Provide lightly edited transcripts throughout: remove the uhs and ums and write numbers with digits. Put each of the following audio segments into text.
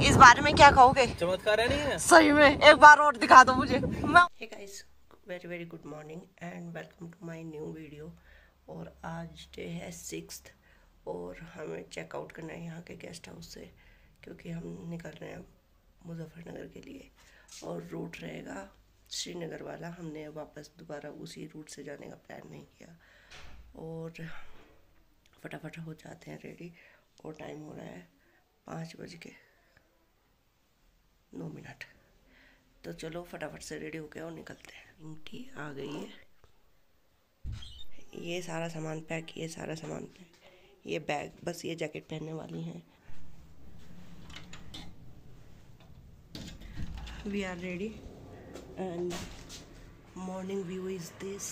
इस बारे में क्या कहोगे? चमत्कार है नहीं है? सही में एक बार और दिखा दो मुझे। Hey guys, very very good morning and welcome to my new video. और आज डे है 6th और हमें चेकआउट करना है यहाँ के गेस्ट हाउस से, क्योंकि हम निकल रहे हैं मुजफ्फरनगर के लिए और रूट रहेगा श्रीनगर वाला। हमने वापस दोबारा उसी रूट से जाने का प्लान नहीं किया और फटाफट हो जाते हैं रेडी। और टाइम हो रहा है 5:09। तो चलो फटाफट से रेडी होके और निकलते हैं। इनकी आ गई है, ये सारा सामान पैक, ये सारा सामान पैक, ये बैग, बस ये जैकेट पहनने वाली हैं। We are ready and morning view is this.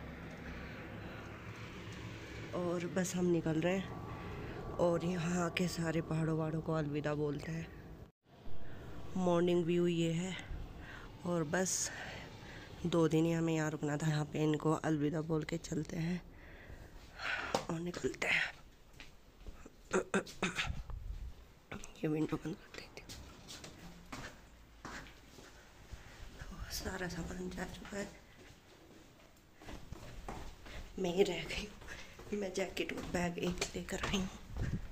और बस हम निकल रहे हैं और यहाँ के सारे पहाड़ों वहाड़ों को अलविदा बोलते हैं। मॉर्निंग व्यू ये है और बस 2 दिन ही हमें यहाँ रुकना था। यहाँ पे इनको अलविदा बोल के चलते हैं और निकलते हैं। ये विंडो बंद कर देती हूँ। सारा सामान जा चुका है, मैं ही रह गई हूँ। मैं जैकेट और बैग एक लेकर आई हूँ।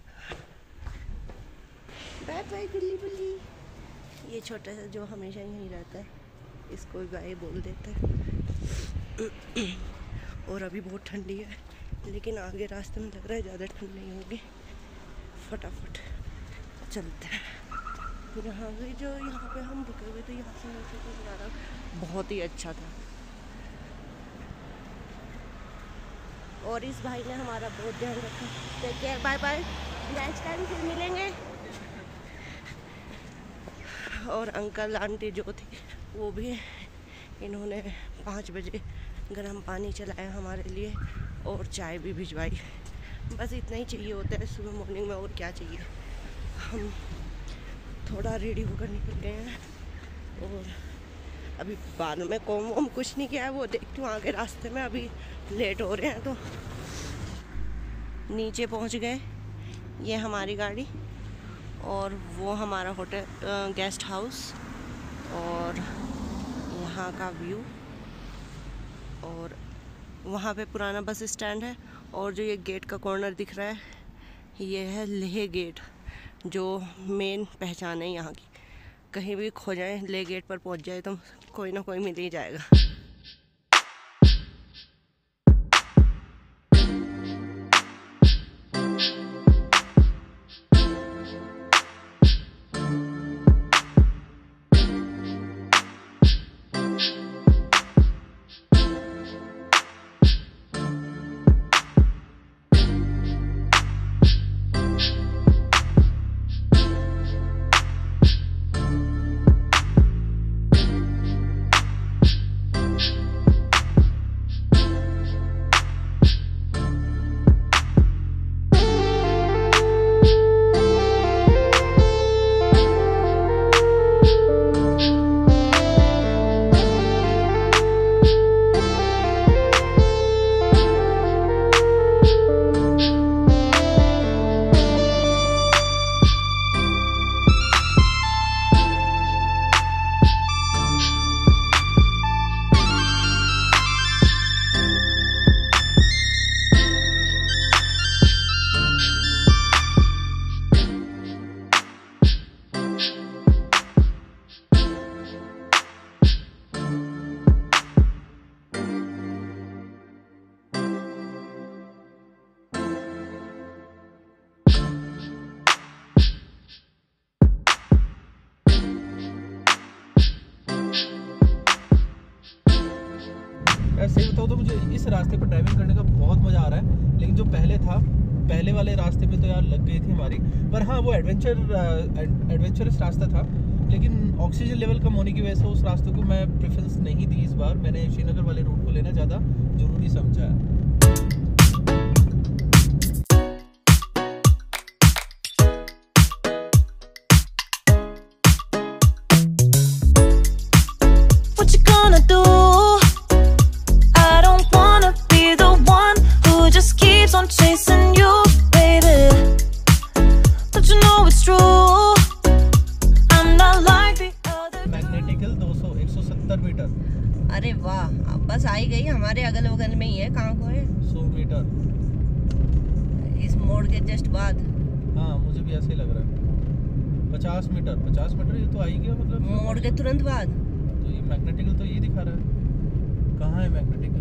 बाय बाय बिल्ली बिल्ली। ये छोटा सा जो हमेशा यहीं रहता है, इसको गाय बोल देते हैं। और अभी बहुत ठंडी है, लेकिन आगे रास्ते में लग रहा है ज़्यादा ठंड नहीं होगी। फटाफट चलते हैं। यहाँ पे जो यहाँ पे हम रुके हुए थे, यहाँ से नीचे का नज़ारा बहुत ही अच्छा था और इस भाई ने हमारा बहुत ध्यान रखा। Take care, bye bye, next time फिर मिलेंगे। और अंकल आंटी जो थी वो भी, इन्होंने 5 बजे गर्म पानी चलाया हमारे लिए और चाय भी भिजवाई। बस इतना ही चाहिए होता है सुबह मॉर्निंग में, और क्या चाहिए। हम थोड़ा रेडी होकर निकल गए हैं और अभी बाद में कॉम कुछ नहीं किया है, वो देखती हूँ आगे रास्ते में। अभी लेट हो रहे हैं तो नीचे पहुँच गए। ये हमारी गाड़ी और वो हमारा होटल गेस्ट हाउस और यहाँ का व्यू। और वहाँ पे पुराना बस स्टैंड है और जो ये गेट का कॉर्नर दिख रहा है, ये है लेह गेट, जो मेन पहचान है यहाँ की। कहीं भी खो जाए, लेह गेट पर पहुँच जाए तो कोई ना कोई मिल ही जाएगा। सही बताऊँ तो मुझे इस रास्ते पर ड्राइविंग करने का बहुत मज़ा आ रहा है, लेकिन जो पहले वाले रास्ते पे तो यार लग गई थी हमारी। पर हाँ, वो एडवेंचरस रास्ता था, लेकिन ऑक्सीजन लेवल कम होने की वजह से उस रास्ते को मैं प्रेफरेंस नहीं दी। इस बार मैंने श्रीनगर वाले रूट को लेना ज़्यादा ज़रूरी समझा। Chasing you, baby. Don't you know it's true? 50 meter ये तो आ ही गया, मतलब मोड़ के तुरंत बाद। तो ये मैग्नेटिकल तो ये दिखा रहा है, कहाँ है मैग्नेटिकल?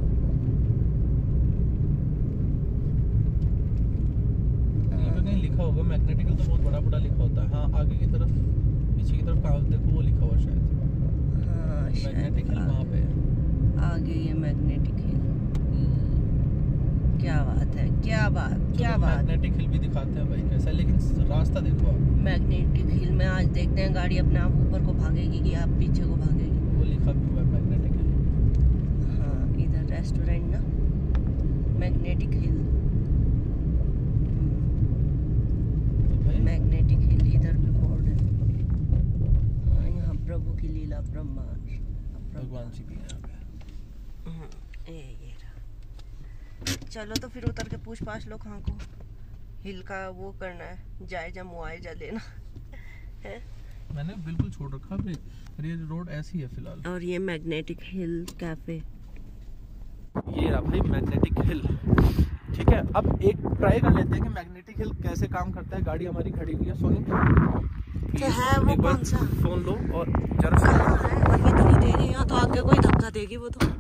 यहाँ पे कहीं लिखा होगा मैग्नेटिकल, तो बहुत बड़ा लिखा होता है। हाँ आगे की तरफ, पीछे की तरफ कहाँ देखो वो लिखा हुआ शायद। हाँ मैग्नेटिकल वहाँ पे है आगे, ये मैग्नेटिक हिल। क्या बात है, क्या बात। मैग्नेटिक हिल भी दिखाते हैं भाई कैसा है, लेकिन रास्ता देखो आप। मैग्नेटिक हिल में आज देखते हैं गाड़ी अपने आप ऊपर को भागेगी कि आप पीछे को भागेगी। वो लिखा भी हुआ है मैग्नेटिक हिल। हाँ इधर रेस्टोरेंट ना, मैग्नेटिक हिल। मैग्नेटिक हिल, इधर भी बोर्ड है। हाँ यहाँ प्रभु की लीला ब्रह्मांड, भगवान जी भी यहाँ पे। ये रहा। चलो तो फिर उतर के पूछ पाछ लो कहाँ को हिल का वो करना है, जायजा मुआवजा लेना है। मैंने बिल्कुल छोड़ रखा है, ये रोड ऐसी है फिलहाल। और ये मैग्नेटिक हिल कैफे, ये रहा भाई मैग्नेटिक हिल। ठीक है, अब एक ट्राई कर लेते हैं कि मैग्नेटिक हिल कैसे काम करता है। गाड़ी हमारी खड़ी हुई है, सोनी क्या है वो, कौन सा फोन लो और जरा इतनी देर यहाँ तो आगे कोई धक्का देगी वो तो।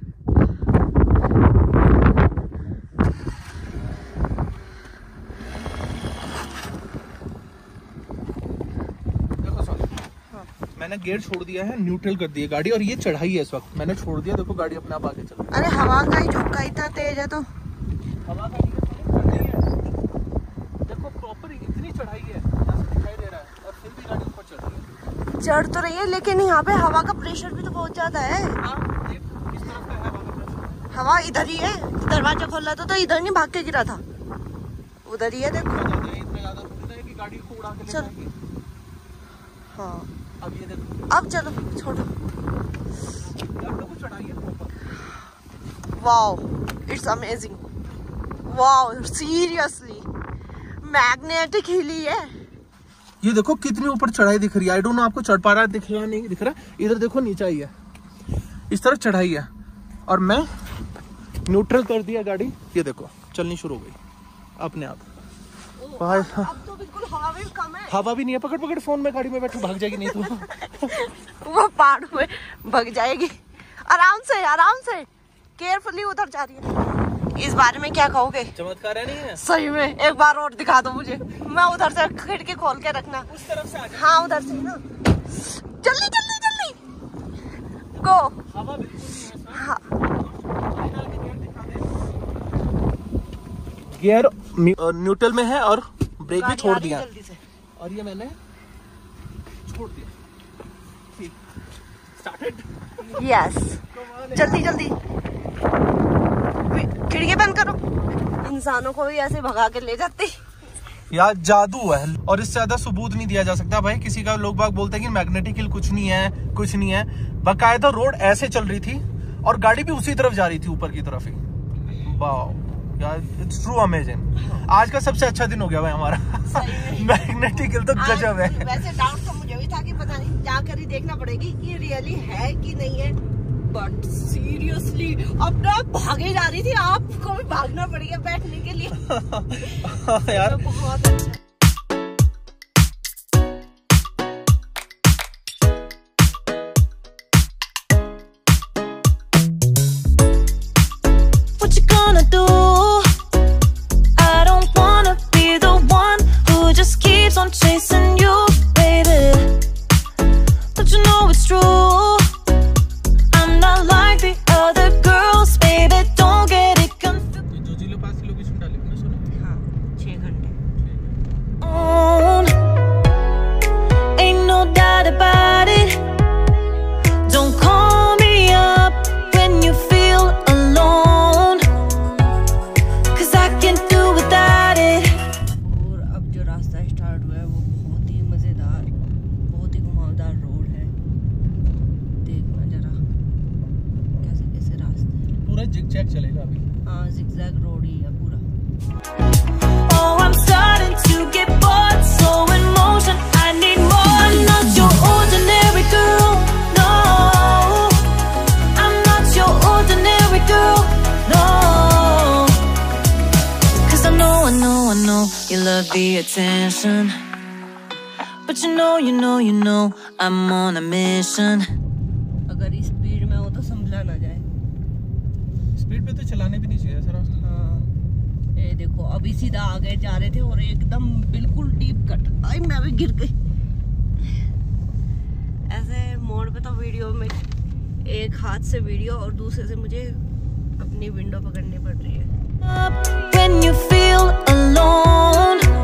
मैंने गियर छोड़ दिया है, न्यूट्रल कर दिया गाड़ी, और ये चढ़ाई है इस वक्त। मैंने छोड़ दिया, देखो गाड़ी अपने आप आगे चल। अरे हवा का ही झोंका इतना तेज है, तो हवा का चढ़ाई है। देखो प्रॉपर इतनी चढ़ाई है, दिखाई दे रहा है, और फिर भी गाड़ी ऊपर चढ़ रही है। चढ़ तो रही है, लेकिन यहाँ पे हवा का प्रेशर भी तो बहुत ज्यादा है। किस तरफ का है हवा का प्रेशर? हवा इधर ही है, दरवाजा खोला तो इधर नहीं भाग के गिरा था, उधर ही है देखो। इतना ज्यादा है कि गाड़ी को उड़ा के ले जाएगी। हाँ अब ये देखो, अब चलो छोड़ो। चढ़ाई है proper. Wow it's amazing, wow seriously magnetic hilly है। ये देखो कितनी ऊपर चढ़ाई दिख रही है। आई डोंट नो आपको चढ़ पा रहा है, दिख रहा नहीं दिख रहा। इधर देखो नीचा ही है, इस तरफ चढ़ाई है, और मैं न्यूट्रल कर दिया गाड़ी। ये देखो चलनी शुरू हो गई अपने आप। अब तो बिल्कुल हवा भी कम है। हवा भी नहीं है, पकड़ फोन में, गाड़ी में बैठो, भाग जाएगी नहीं तो। वो पहाड़ में भाग जाएगी। आराम से केयरफुली उधर जा रही है। इस बारे में क्या कहोगे? चमत्कार है नहीं है? सही में एक बार और दिखा दो मुझे, मैं उधर से खिड़की खोल के रखना। उस तरफ से आ जाए। हाँ उधर से ना, जल्दी गो। हवा हाँ गियर न्यूट्रल में है और ब्रेक भी छोड़ दिया, और ये मैंने छोड़ दिया। ठीक, स्टार्टेड। यस, जल्दी खिड़की बंद करो। इंसानों को भी ऐसे भगा के ले जाती यार, जादू है, और इससे ज्यादा सबूत नहीं दिया जा सकता भाई किसी का। लोग बाग बोलते हैं कि मैग्नेटिक हिल कुछ नहीं है। बाकायदा रोड ऐसे चल रही थी और गाड़ी भी उसी तरफ जा रही थी, ऊपर की तरफ ही। वाओ यार, इट्स ट्रू अमेजिंग। आज का सबसे अच्छा दिन हो गया भाई हमारा। मैग्नेटिक हिल तो गजब है। वैसे डाउट तो मुझे भी था कि पता नहीं, जाकर ही देखना पड़ेगी कि रियली है कि नहीं है, बट सीरियसली अब ना भागे जा रही थी, आपको भी भागना पड़ेगा बैठने के लिए। यार बहुत अच्छा। Chasing you, baby. Don't you know it's true? I'm not like the other girls, baby. Don't get it confused. जो जिले पास की लोकेशन डाली हमने, सुना? हाँ 6 घंटे। Ain't no doubt about it. Don't call me up when you feel alone, 'cause I can't do without it. Start हुआ है वो बहुत ही मज़ेदार, बहुत ही घुमावदार रोड है। देखना जरा कैसे रास्ते हैं। पूरा जिग-जैग चलेगा अभी। हाँ जिग-जैग रोड ही है पूरा। Oh, I'm starting to get bored, so in motion, I need more. Not your ordinary girl, no. I'm not your ordinary girl, no. 'Cause I know you love the attention, but but you know I'm on a mission. अगर इस speed में हो तो संभला ना जाए। Speed पे तो चलाने भी नहीं चाहिए सर। हाँ ये देखो अभी सीधा आगे जा रहे थे और एकदम बिल्कुल डीप कट। आई मैं भी गिर गई। ऐसे मोड़ पे तो वीडियो में एक हाथ से वीडियो और दूसरे से मुझे अपनी विंडो पकड़नी पड़ रही है। When you feel alone